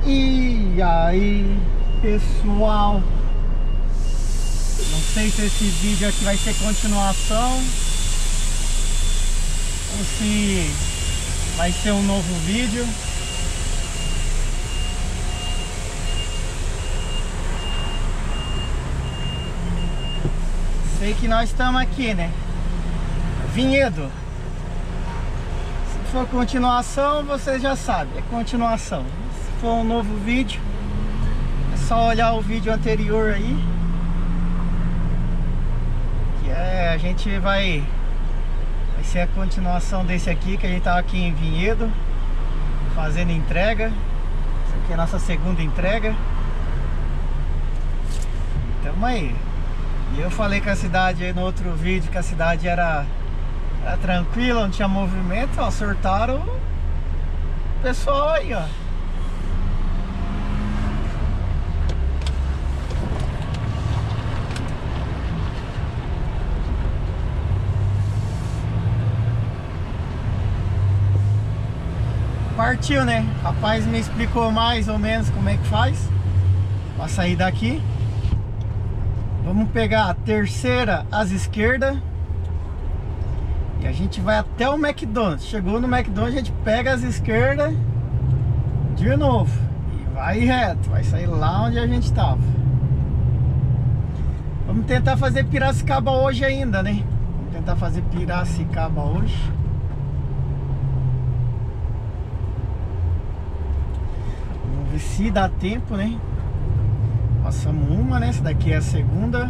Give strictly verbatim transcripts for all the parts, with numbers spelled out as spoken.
E aí, pessoal, não sei se esse vídeo aqui vai ser continuação ou se vai ser um novo vídeo. Sei que nós estamos aqui, né? Vinhedo. Se for continuação, vocês já sabem, é continuação. Se for um novo vídeo, é só olhar o vídeo anterior aí, que é, a gente vai vai ser a continuação desse aqui, que a gente tava aqui em Vinhedo fazendo entrega. Essa aqui é a nossa segunda entrega. Tamo aí. E eu falei que a cidade aí no outro vídeo, que a cidade era, era tranquila, não tinha movimento, ó, sortaram o pessoal aí, ó. Partiu, né? O rapaz me explicou mais ou menos como é que faz pra sair daqui. Vamos pegar a terceira às esquerdas e a gente vai até o McDonald's. Chegou no McDonald's, a gente pega as esquerdas de novo e vai reto, vai sair lá onde a gente estava. Vamos tentar fazer Piracicaba hoje ainda, né? Vamos tentar fazer Piracicaba hoje. Vamos ver se dá tempo, né? Passamos uma, né? Essa daqui é a segunda.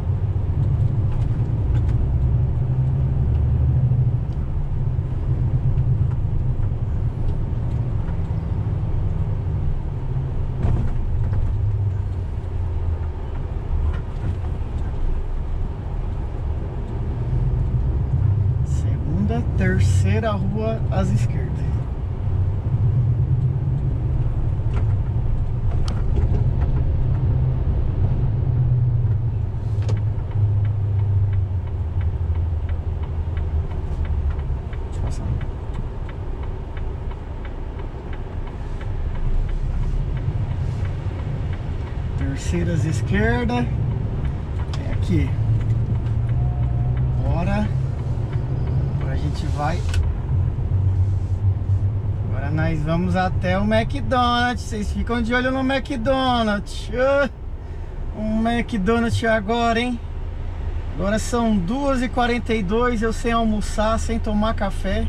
Segunda, terceira rua às esquerdas. Terceiras esquerda é aqui. Bora. Agora a gente vai. Agora nós vamos até o McDonald's. Vocês ficam de olho no McDonald's. Um McDonald's agora, hein? Agora são duas e quarenta e dois. Eu sem almoçar, sem tomar café.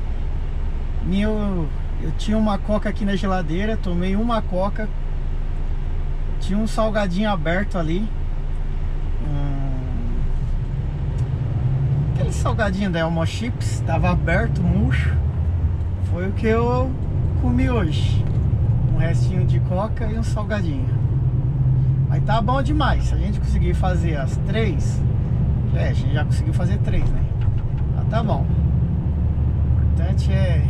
Meu, eu tinha uma coca aqui na geladeira. Tomei uma coca. Tinha um salgadinho aberto ali. hum... Aquele salgadinho da Elmo Chips estava aberto, murcho. Foi o que eu comi hoje. Um restinho de coca e um salgadinho. Mas tá bom demais. Se a gente conseguir fazer as três, é, a gente já conseguiu fazer três, né? Mas tá bom. O importante é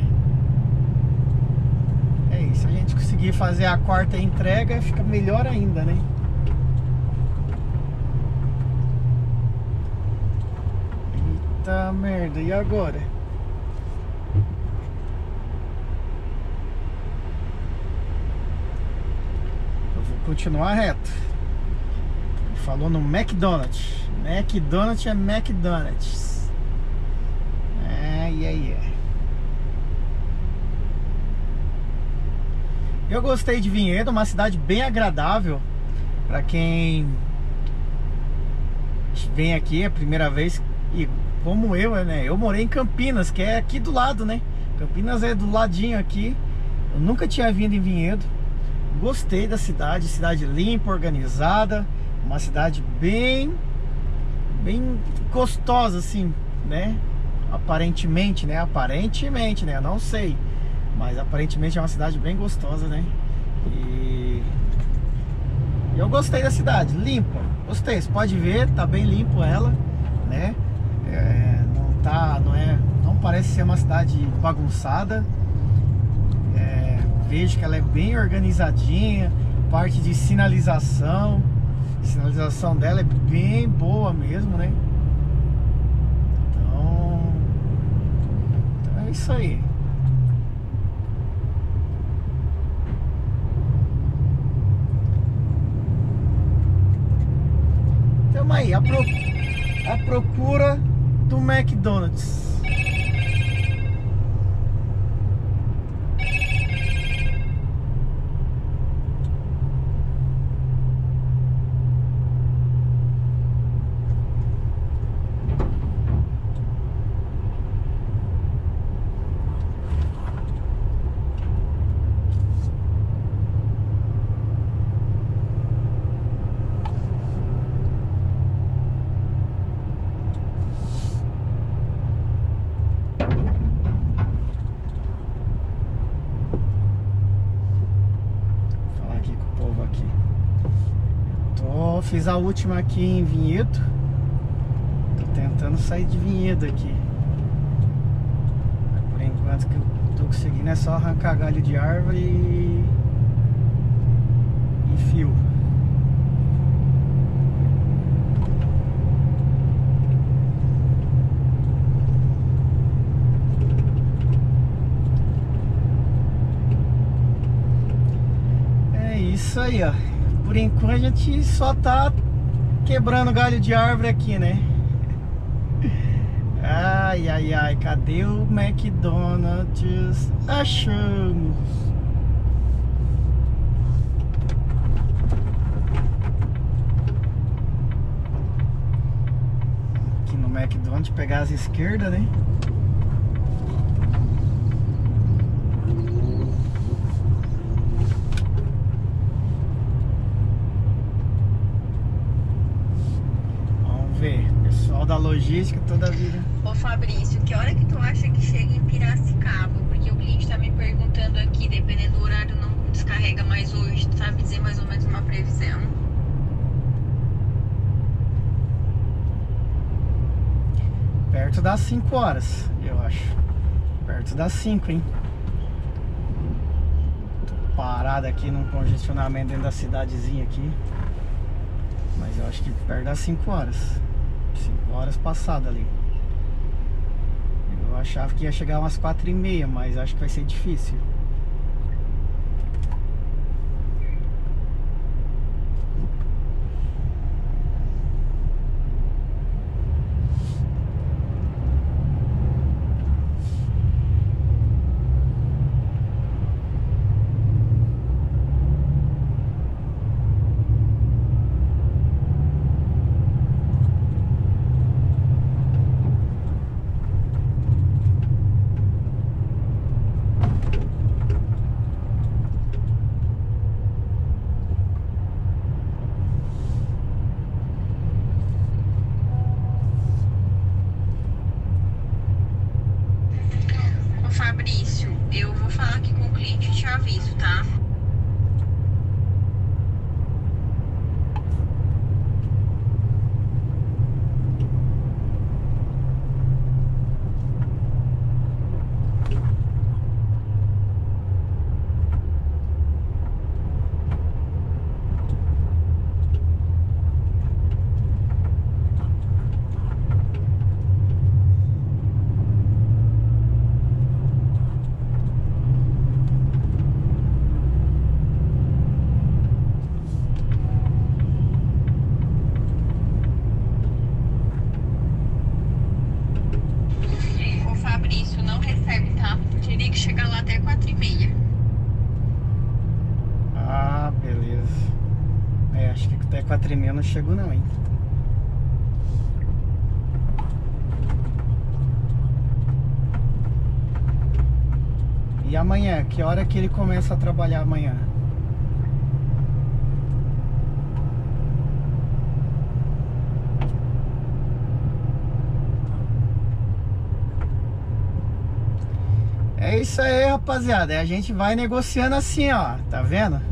É isso, se a gente conseguir fazer a quarta entrega, fica melhor ainda, né? Eita merda, e agora? Eu vou continuar reto. Ele falou no McDonald's. McDonald's é McDonald's. É, e aí é. Eu gostei de Vinhedo, uma cidade bem agradável para quem vem aqui a primeira vez. E como eu, né? Eu morei em Campinas, que é aqui do lado, né? Campinas é do ladinho aqui. Eu nunca tinha vindo em Vinhedo. Gostei da cidade, cidade limpa, organizada, uma cidade bem, bem gostosa, assim, né? Aparentemente, né? Aparentemente, né? Eu não sei. Mas aparentemente é uma cidade bem gostosa, né? E eu gostei da cidade, limpa. Gostei, você pode ver, tá bem limpo ela, né? É, não tá, não é, não parece ser uma cidade bagunçada. É, vejo que ela é bem organizadinha. Parte de sinalização, a sinalização dela é bem boa mesmo, né? Então, então é isso aí. Tamo aí, a, pro, a procura do McDonald's. Fiz a última aqui em Vinhedo. Tô tentando sair de Vinhedo aqui. Mas por enquanto que eu tô conseguindo é só arrancar galho de árvore e, e fio. É isso aí, ó. Por enquanto a gente só tá quebrando galho de árvore aqui, né? Ai, ai, ai, cadê o McDonald's? Achamos! Aqui no McDonald's, pegar as esquerdas, né? Pessoal da logística toda a vida. Ô Fabrício, que hora que tu acha que chega em Piracicaba? Porque o cliente tá me perguntando aqui, dependendo do horário, não descarrega mais hoje. Tu sabe dizer mais ou menos uma previsão? Perto das cinco horas, eu acho. Perto das cinco, hein? Tô parado aqui num congestionamento dentro da cidadezinha aqui. Mas eu acho que perto das cinco horas. cinco horas passadas ali. Eu achava que ia chegar umas quatro e meia, mas acho que vai ser difícil. Fabrício, eu vou falar aqui com o cliente e te aviso, tá? Teria que chegar lá até quatro e meia. Ah, beleza. É, acho que até quatro e meia não chegou não, hein? E amanhã? Que hora que ele começa a trabalhar amanhã? É isso aí, rapaziada. A gente vai negociando assim, ó. Tá vendo?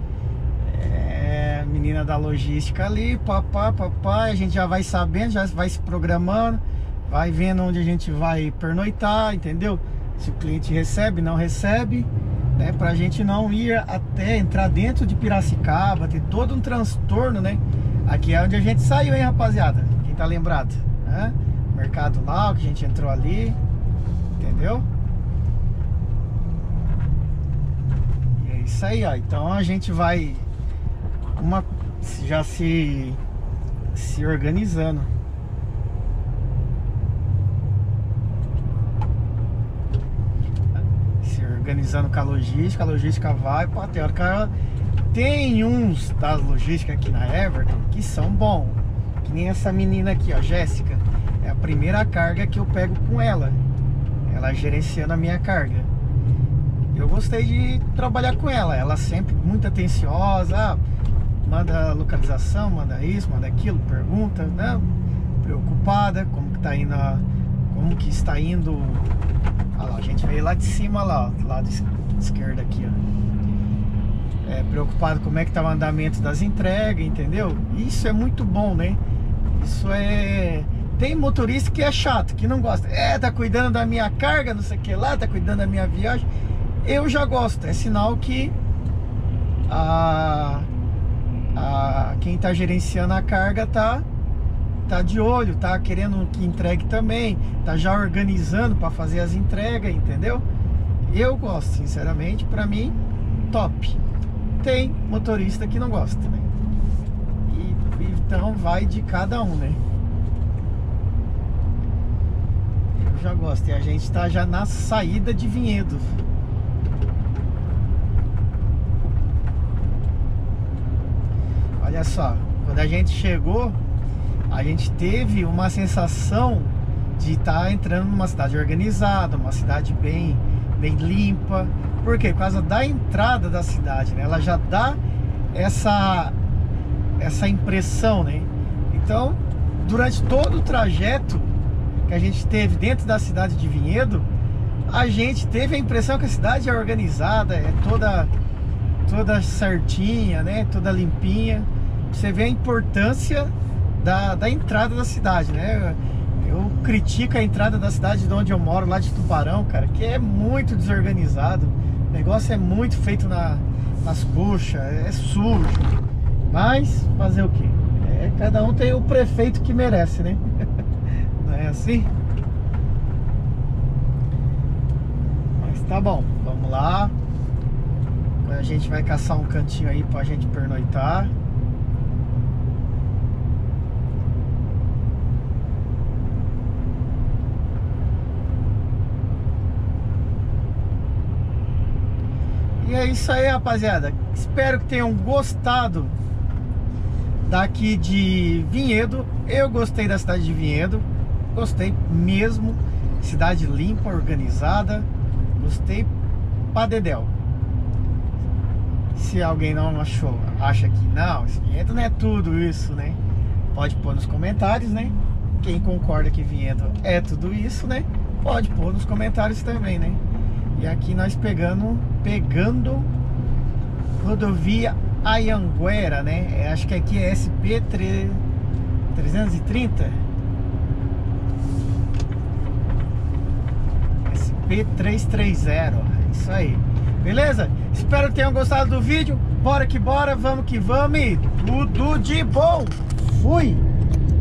É, menina da logística ali, papá, papai. A gente já vai sabendo, já vai se programando. Vai vendo onde a gente vai pernoitar, entendeu? Se o cliente recebe, não recebe, né? Pra gente não ir até entrar dentro de Piracicaba, ter todo um transtorno, né? Aqui é onde a gente saiu, hein, rapaziada? Quem tá lembrado, né? Mercado lá, que a gente entrou ali, entendeu? Isso aí, ó. Então a gente vai uma já se se organizando. Se organizando com a logística, a logística vai para a teórica. Tem uns das logísticas aqui na Everton que são bons. Que nem essa menina aqui, ó, Jéssica. É a primeira carga que eu pego com ela. Ela gerenciando a minha carga. Eu gostei de trabalhar com ela. Ela sempre muito atenciosa. Ah, manda localização, manda isso, manda aquilo, pergunta, né? Preocupada, como que tá indo a, como que está indo. Olha lá, a gente veio lá de cima lá, ó, lado esquerdo aqui, ó. É, preocupado como é que tá o andamento das entregas, entendeu? Isso é muito bom, né? Isso é... Tem motorista que é chato, que não gosta. É, tá cuidando da minha carga, não sei o que lá, tá cuidando da minha viagem. Eu já gosto, é sinal que a, a, quem tá gerenciando a carga tá, tá de olho, tá querendo que entregue também, tá já organizando para fazer as entregas, entendeu? Eu gosto, sinceramente, para mim, top. Tem motorista que não gosta, né? E, então vai de cada um, né? Eu já gosto, e a gente tá já na saída de Vinhedo. Olha só, quando a gente chegou, a gente teve uma sensação de estar entrando numa cidade organizada, uma cidade bem, bem limpa. Por quê? Por causa da entrada da cidade, né? Ela já dá essa, essa impressão, né? Então, durante todo o trajeto que a gente teve dentro da cidade de Vinhedo, a gente teve a impressão que a cidade é organizada, é toda, toda certinha, né? Toda limpinha. Você vê a importância da, da entrada da cidade, né? Eu critico a entrada da cidade de onde eu moro, lá de Tubarão, cara, que é muito desorganizado. O negócio é muito feito na, nas coxas, é sujo. Mas fazer o quê? É, cada um tem o prefeito que merece, né? Não é assim? Mas tá bom, vamos lá. A gente vai caçar um cantinho aí pra gente pernoitar. E é isso aí, rapaziada. Espero que tenham gostado daqui de Vinhedo. Eu gostei da cidade de Vinhedo. Gostei mesmo. Cidade limpa, organizada. Gostei pra dedéu. Se alguém não achou, acha que não, esse Vinhedo não é tudo isso, né? Pode pôr nos comentários, né? Quem concorda que Vinhedo é tudo isso, né? Pode pôr nos comentários também, né? E aqui nós pegando, pegando rodovia Anhanguera, né? É, acho que aqui é S P trezentos e trinta. S P trezentos e trinta, isso aí. Beleza? Espero que tenham gostado do vídeo. Bora que bora, vamos que vamos e tudo de bom. Fui!